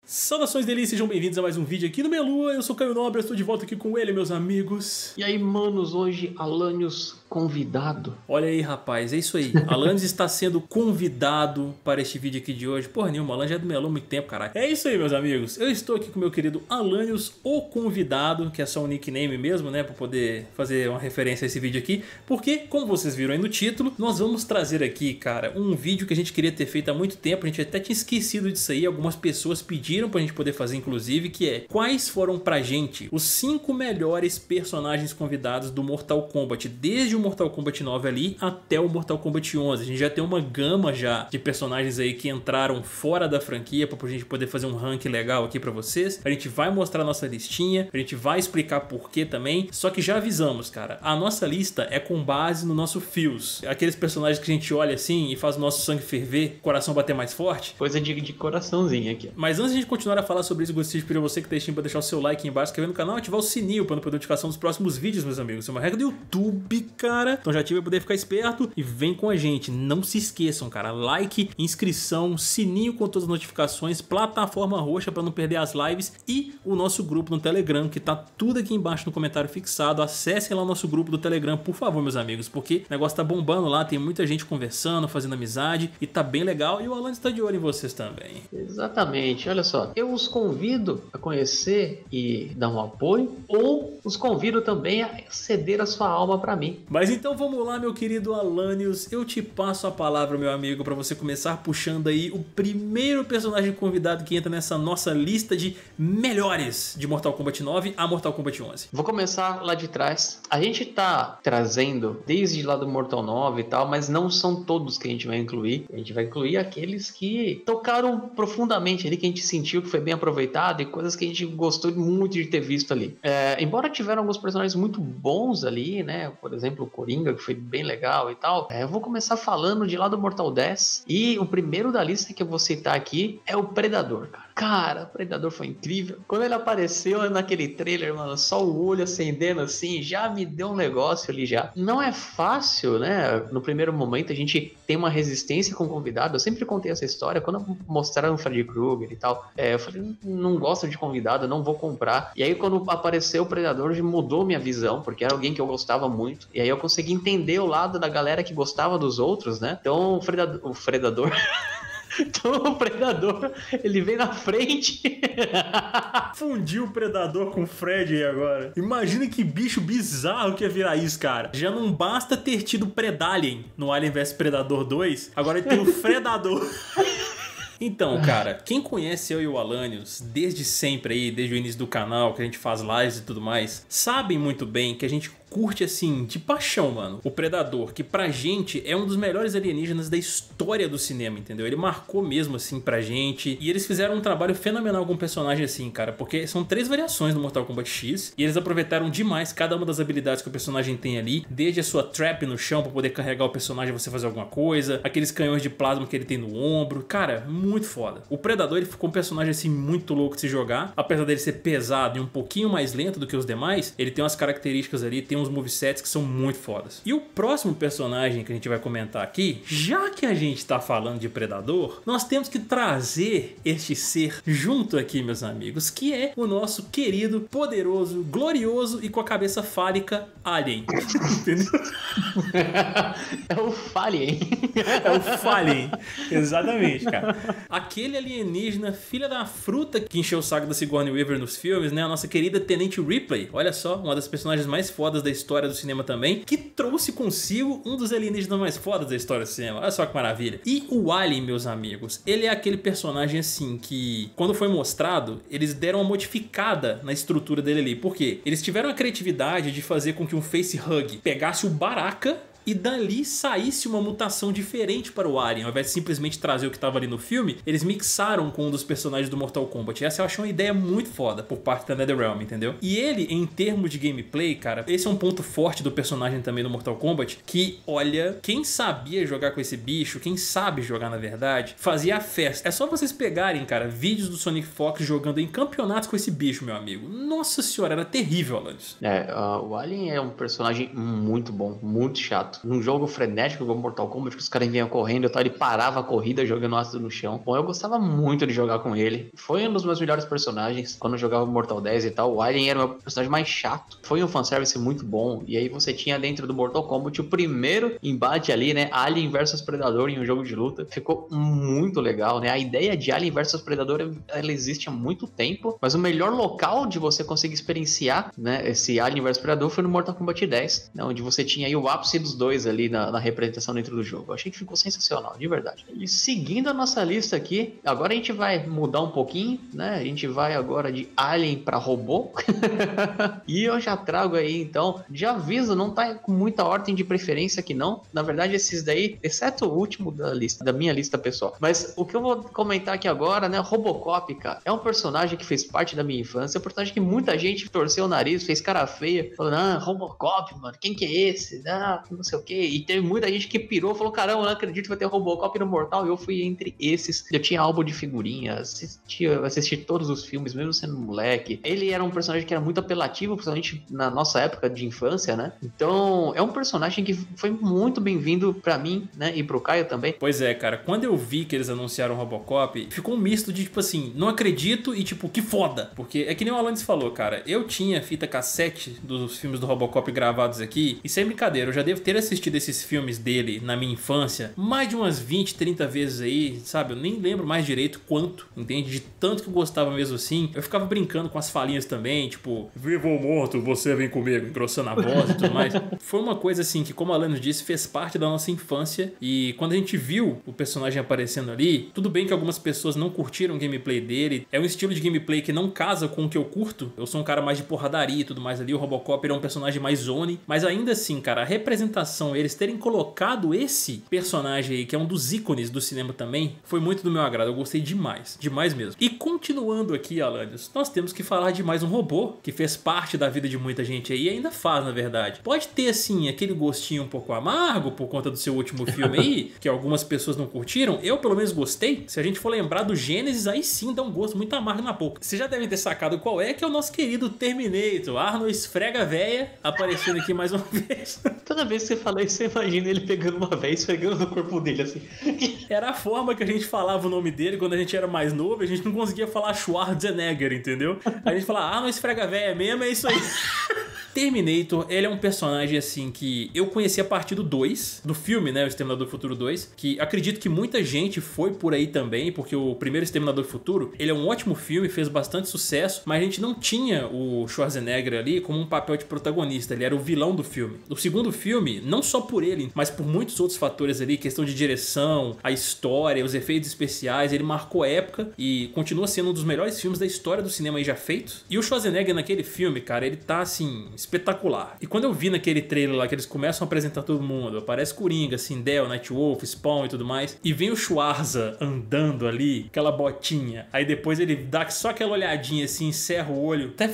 Saudações delícias, sejam bem-vindos a mais um vídeo aqui no Melua. Eu sou o Caio Nobre, estou de volta aqui com ele, meus amigos. E aí, manos, hoje Alanios convidado. Olha aí, rapaz, é isso aí. Alanios está sendo convidado para este vídeo aqui de hoje. Porra nenhuma, Alanios já é do Melua há muito tempo, caralho. É isso aí, meus amigos. Eu estou aqui com o meu querido Alanios, o convidado, que é só um nickname mesmo, né, para poder fazer uma referência a esse vídeo aqui. Porque, como vocês viram aí no título, nós vamos trazer aqui, cara, um vídeo que a gente queria ter feito há muito tempo. A gente até tinha esquecido disso aí, algumas pessoas pediram pra gente poder fazer, inclusive, que é: quais foram pra gente os 5 melhores personagens convidados do Mortal Kombat, desde o Mortal Kombat 9 ali até o Mortal Kombat 11. A gente já tem uma gama já de personagens aí que entraram fora da franquia pra gente poder fazer um ranking legal aqui pra vocês. A gente vai mostrar a nossa listinha, a gente vai explicar por que também, só que já avisamos, cara, a nossa lista é com base no nosso feels, aqueles personagens que a gente olha assim e faz o nosso sangue ferver, coração bater mais forte. Coisa de coraçãozinho aqui. Mas antes de a gente continuar a falar sobre isso, gostaria de pedir a você que tá assistindo pra deixar o seu like aqui embaixo, se inscrever no canal e ativar o sininho para não perder notificação dos próximos vídeos, meus amigos. Isso é uma regra do YouTube, cara. Então já ativa pra poder ficar esperto e vem com a gente. Não se esqueçam, cara. Like, inscrição, sininho com todas as notificações, plataforma roxa para não perder as lives e o nosso grupo no Telegram, que tá tudo aqui embaixo no comentário fixado. Acessem lá o nosso grupo do Telegram, por favor, meus amigos, porque o negócio tá bombando lá, tem muita gente conversando, fazendo amizade e tá bem legal. E o Alan está de olho em vocês também. Exatamente, olha só. Eu os convido a conhecer e dar um apoio, ou os convido também a ceder a sua alma para mim. Mas então vamos lá, meu querido Alanios, eu te passo a palavra, meu amigo, para você começar puxando aí o primeiro personagem convidado que entra nessa nossa lista de melhores de Mortal Kombat 9 a Mortal Kombat 11. Vou começar lá de trás. A gente tá trazendo desde lá do Mortal 9 e tal, mas não são todos que a gente vai incluir. A gente vai incluir aqueles que tocaram profundamente ali, que a gente sentiu que foi bem aproveitado e coisas que a gente gostou muito de ter visto ali. Embora tiveram alguns personagens muito bons ali, né? Por exemplo, o Coringa, que foi bem legal e tal. Eu vou começar falando de lá do Mortal 10. E o primeiro da lista que eu vou citar aqui é o Predador, cara. Cara, o Predador foi incrível. Quando ele apareceu naquele trailer, mano, só o olho acendendo assim, já me deu um negócio ali já. Não é fácil, né? No primeiro momento a gente tem uma resistência com o convidado. Eu sempre contei essa história. Quando mostraram o Freddy Krueger e tal, eu falei, não gosto de convidado, não vou comprar. E aí quando apareceu o Predador, mudou minha visão, porque era alguém que eu gostava muito. E aí eu consegui entender o lado da galera que gostava dos outros, né? Então o Predador... Então o Predador, ele vem na frente. Fundiu o Predador com o Fred aí agora. Imagina que bicho bizarro que ia virar isso, cara. Já não basta ter tido Predalien no Alien vs Predador 2, agora tem o Fredador. Então, cara, quem conhece eu e o Alanios desde sempre aí, desde o início do canal, que a gente faz lives e tudo mais, sabem muito bem que a gente curte assim, de paixão, mano, o Predador, que pra gente é um dos melhores alienígenas da história do cinema, entendeu? Ele marcou mesmo assim pra gente, e eles fizeram um trabalho fenomenal com o personagem assim, cara, porque são 3 variações no Mortal Kombat X, e eles aproveitaram demais cada uma das habilidades que o personagem tem ali, desde a sua trap no chão pra poder carregar o personagem e você fazer alguma coisa, aqueles canhões de plasma que ele tem no ombro, cara, muito foda. O Predador, ele ficou um personagem assim muito louco de se jogar, apesar dele ser pesado e um pouquinho mais lento do que os demais, ele tem umas características ali, tem uns movesets que são muito fodas. E o próximo personagem que a gente vai comentar aqui, já que a gente tá falando de Predador, nós temos que trazer este ser junto aqui, meus amigos, que é o nosso querido, poderoso, glorioso e com a cabeça fálica Alien. Entendeu? É o Falien. É o Falien. Exatamente, cara. Aquele alienígena filha da fruta que encheu o saco da Sigourney Weaver nos filmes, né? A nossa querida Tenente Ripley. Olha só, uma das personagens mais fodas da história do cinema também, que trouxe consigo um dos alienígenas mais fodas da história do cinema. Olha só que maravilha. E o Alien, meus amigos, ele é aquele personagem assim que, quando foi mostrado, eles deram uma modificada na estrutura dele ali. Por quê? Eles tiveram a criatividade de fazer com que um facehug pegasse o Baraka e dali saísse uma mutação diferente para o Alien. Ao invés de simplesmente trazer o que estava ali no filme, eles mixaram com um dos personagens do Mortal Kombat. Essa eu achei uma ideia muito foda por parte da NetherRealm, entendeu? E ele, em termos de gameplay, cara, esse é um ponto forte do personagem também do Mortal Kombat, que, olha, quem sabia jogar com esse bicho, quem sabe jogar na verdade, fazia a festa. É só vocês pegarem, cara, vídeos do Sonic Fox jogando em campeonatos com esse bicho, meu amigo. Nossa senhora, era terrível, Alanis. O Alien é um personagem muito bom, muito chato. chato. Num jogo frenético como Mortal Kombat, que os caras vinham correndo e tal, ele parava a corrida jogando ácido no chão. Bom, eu gostava muito de jogar com ele. Foi um dos meus melhores personagens quando eu jogava Mortal 10 e tal. O Alien era o meu personagem mais chato. Foi um fanservice muito bom. E aí você tinha dentro do Mortal Kombat o primeiro embate ali, né? Alien versus Predador em um jogo de luta. Ficou muito legal, né? A ideia de Alien versus Predador, ela existe há muito tempo, mas o melhor local de você conseguir experienciar, né, esse Alien versus Predador foi no Mortal Kombat 10, né, onde você tinha aí o ápice dos dois ali na representação dentro do jogo. Eu achei que ficou sensacional, de verdade. E seguindo a nossa lista aqui, agora a gente vai mudar um pouquinho, né? A gente vai agora de Alien para robô. E eu já trago aí, então, de aviso, não tá com muita ordem de preferência aqui não. Na verdade, esses daí, exceto o último da lista, da minha lista pessoal. Mas o que eu vou comentar aqui agora, né? Robocop, cara, é um personagem que fez parte da minha infância, é um personagem que muita gente torceu o nariz, fez cara feia, falando, Robocop, mano, quem que é esse? Não sei o que. E teve muita gente que pirou, falou, caramba, eu não acredito que vai ter Robocop no Mortal. E eu fui entre esses. Eu tinha álbum de figurinhas, assisti todos os filmes, mesmo sendo moleque. Ele era um personagem que era muito apelativo, principalmente na nossa época de infância, né? Então, é um personagem que foi muito bem-vindo pra mim, né? E pro Caio também. Pois é, cara, quando eu vi que eles anunciaram o Robocop, ficou um misto de, tipo assim, não acredito e, tipo, que foda. Porque é que nem o Alanis falou, cara, eu tinha fita cassete dos filmes do Robocop gravados aqui, e sem brincadeira, eu já devo ter assistido esses filmes dele na minha infância mais de umas 20, 30 vezes aí, sabe? Eu nem lembro mais direito quanto, entende? De tanto que eu gostava mesmo assim. Eu ficava brincando com as falinhas também, tipo, vivo ou morto, você vem comigo, engrossando a voz e tudo mais. Foi uma coisa assim que, como a Alanis disse, fez parte da nossa infância, e quando a gente viu o personagem aparecendo ali, tudo bem que algumas pessoas não curtiram o gameplay dele, é um estilo de gameplay que não casa com o que eu curto, eu sou um cara mais de porradaria e tudo mais ali, o Robocop é um personagem mais zone, mas ainda assim, cara, a representação, eles terem colocado esse personagem aí, que é um dos ícones do cinema também, foi muito do meu agrado, eu gostei demais, demais mesmo. E continuando aqui, Alanis, nós temos que falar de mais um robô, que fez parte da vida de muita gente aí, e ainda faz, na verdade. Pode ter, assim, aquele gostinho um pouco amargo, por conta do seu último filme aí, que algumas pessoas não curtiram, eu pelo menos gostei. Se a gente for lembrar do Gênesis, aí sim dá um gosto muito amargo na boca. Vocês já devem ter sacado qual é, que é o nosso querido Terminator, Arnold Esfrega Véia, aparecendo aqui mais uma vez. Toda vez que você fala isso, você imagina ele pegando uma véia e esfregando no corpo dele, assim. Era a forma que a gente falava o nome dele quando a gente era mais novo, a gente não conseguia falar Schwarzenegger, entendeu? A gente falava, Arnold Esfrega Véia mesmo, é isso aí. Terminator, ele é um personagem assim que eu conheci a partir do 2, do filme, né, o Exterminador do Futuro 2, que acredito que muita gente foi por aí também, porque o primeiro Exterminador do Futuro, ele é um ótimo filme, fez bastante sucesso, mas a gente não tinha o Schwarzenegger ali como um papel de protagonista, ele era o vilão do filme. O segundo filme, não só por ele, mas por muitos outros fatores ali, questão de direção, a história, os efeitos especiais, ele marcou época e continua sendo um dos melhores filmes da história do cinema aí já feitos. E o Schwarzenegger naquele filme, cara, ele tá assim, espetacular. E quando eu vi naquele trailer lá que eles começam a apresentar todo mundo, aparece Coringa, Sindel, Nightwolf, Spawn e tudo mais, e vem o Schwarza andando ali, aquela botinha, aí depois ele dá só aquela olhadinha assim, encerra o olho, até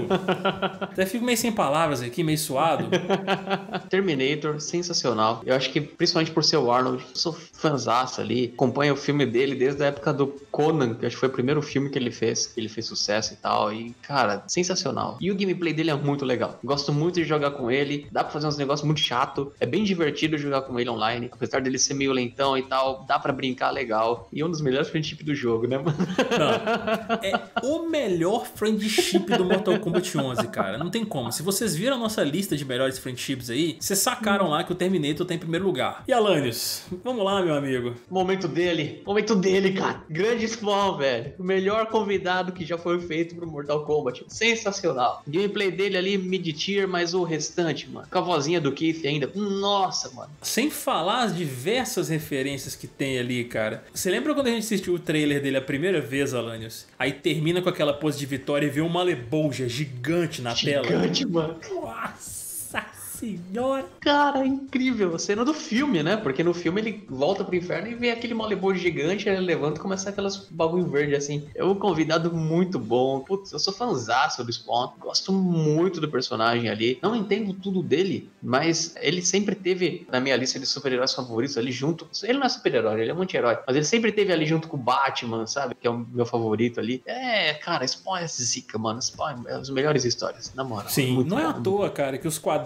fico meio sem palavras aqui, meio suado. Terminator, sensacional. Eu acho que, principalmente por ser o Arnold, eu sou fãzaço ali, acompanho o filme dele desde a época do Conan, que acho que foi o primeiro filme que ele fez sucesso e tal, e cara, sensacional. E o gameplay dele é muito legal. Gosto muito de jogar com ele, dá pra fazer uns negócios muito chato, é bem divertido jogar com ele online, apesar dele ser meio lentão e tal, dá pra brincar legal, e é um dos melhores friendship do jogo, né, mano? Não, é o melhor friendship do Mortal Kombat 11, cara, não tem como. Se vocês viram a nossa lista de melhores friendships aí, vocês sacaram lá que o Terminator tá em primeiro lugar. E Alanios, vamos lá, meu amigo. Momento dele, cara, grande Spawn, velho, o melhor convidado que já foi feito pro Mortal Kombat, sensacional. Gameplay dele ali, mid-tier, mas o restante, mano, com a vozinha do Keith ainda, nossa, mano. Sem falar as diversas referências que tem ali, cara. Você lembra quando a gente assistiu o trailer dele a primeira vez, Alanios? Aí termina com aquela pose de vitória e vê uma Malebolgia gigante na tela. Gigante, mano. Nossa senhora. Cara, é incrível. A cena do filme, né? Porque no filme ele volta pro inferno e vê aquele Malebolgia gigante, ele levanta e começa aquelas bagulho verde assim. É um convidado muito bom. Putz, eu sou fãzaço do Spawn. Gosto muito do personagem ali. Não entendo tudo dele, mas ele sempre teve na minha lista de super-heróis favoritos ali junto. Ele não é super-herói, ele é um anti-herói. Mas ele sempre teve ali junto com o Batman, sabe? Que é o meu favorito ali. É, cara, Spawn é zica, mano. Spawn é as melhores histórias, na moral. Sim, não é à toa, cara, que os quadrinhos dele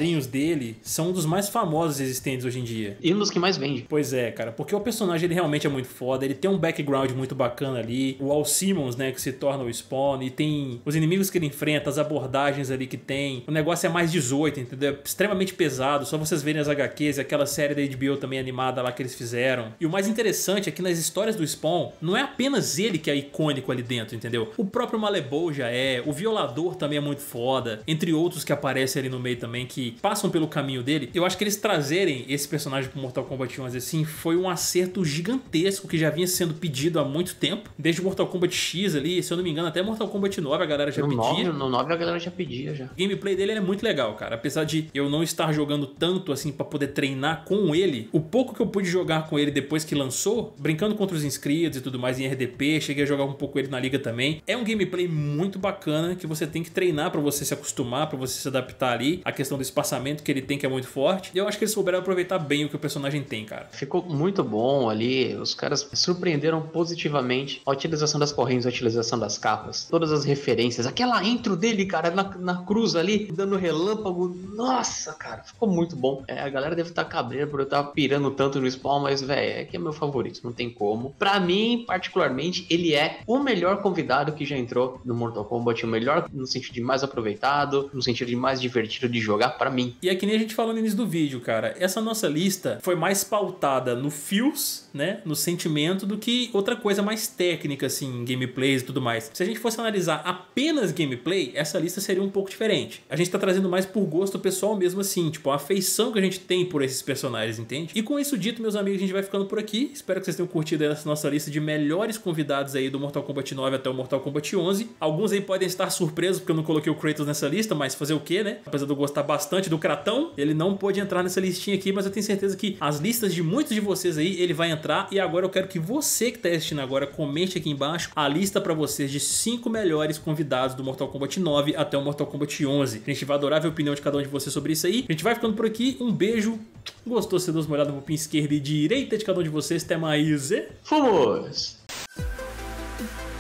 dele são um dos mais famosos existentes hoje em dia. E um dos que mais vende. Pois é, cara, porque o personagem ele realmente é muito foda, ele tem um background muito bacana ali, o Al Simmons, né, que se torna o Spawn, e tem os inimigos que ele enfrenta, as abordagens ali que tem, o negócio é mais 18, entendeu? É extremamente pesado, só vocês verem as HQs e aquela série da HBO também animada lá que eles fizeram. E o mais interessante é que nas histórias do Spawn, não é apenas ele que é icônico ali dentro, entendeu? O próprio Malebol já é, o Violador também é muito foda, entre outros que aparecem ali no meio também, que passam pelo caminho dele. Eu acho que eles trazerem esse personagem pro Mortal Kombat 11 assim, foi um acerto gigantesco que já vinha sendo pedido há muito tempo, desde o Mortal Kombat X ali, se eu não me engano, até Mortal Kombat 9 a galera já pedia. No 9 a galera já pedia, já. O gameplay dele é muito legal, cara. Apesar de eu não estar jogando tanto assim pra poder treinar com ele, o pouco que eu pude jogar com ele depois que lançou, brincando contra os inscritos e tudo mais em RDP, cheguei a jogar um pouco ele na liga também. É um gameplay muito bacana que você tem que treinar pra você se acostumar, pra você se adaptar ali. A questão do espaçamento que ele tem, que é muito forte. E eu acho que eles souberam aproveitar bem o que o personagem tem, cara. Ficou muito bom ali. Os caras surpreenderam positivamente a utilização das correntes, a utilização das capas, todas as referências. Aquela intro dele, cara, na cruz ali, dando relâmpago. Nossa, cara, ficou muito bom. A galera deve estar cabreira por eu estar pirando tanto no Spawn, mas, velho, é que é meu favorito, não tem como. Pra mim, particularmente, ele é o melhor convidado que já entrou no Mortal Kombat. O melhor no sentido de mais aproveitado, no sentido de mais divertido de jogar, pra mim. E é que nem a gente falou no início do vídeo, cara. Essa nossa lista foi mais pautada no feels, né? No sentimento, do que outra coisa mais técnica, assim, gameplays e tudo mais. Se a gente fosse analisar apenas gameplay, essa lista seria um pouco diferente. A gente tá trazendo mais por gosto pessoal mesmo assim, tipo, a afeição que a gente tem por esses personagens, entende? E com isso dito, meus amigos, a gente vai ficando por aqui. Espero que vocês tenham curtido essa nossa lista de melhores convidados aí do Mortal Kombat 9 até o Mortal Kombat 11. Alguns aí podem estar surpresos porque eu não coloquei o Kratos nessa lista, mas fazer o quê, né? Apesar de eu gostar bastante do Kratão, ele não pôde entrar nessa listinha aqui, mas eu tenho certeza que as listas de muitos de vocês aí, ele vai entrar. E agora eu quero que você que tá assistindo agora, comente aqui embaixo a lista pra vocês de 5 melhores convidados do Mortal Kombat 9 até o Mortal Kombat 11. A gente vai adorar ver a opinião de cada um de vocês sobre isso aí. A gente vai ficando por aqui. Um beijo. Gostou? Você dá uma olhada no pin esquerda e direita de cada um de vocês. Até mais. Fomos!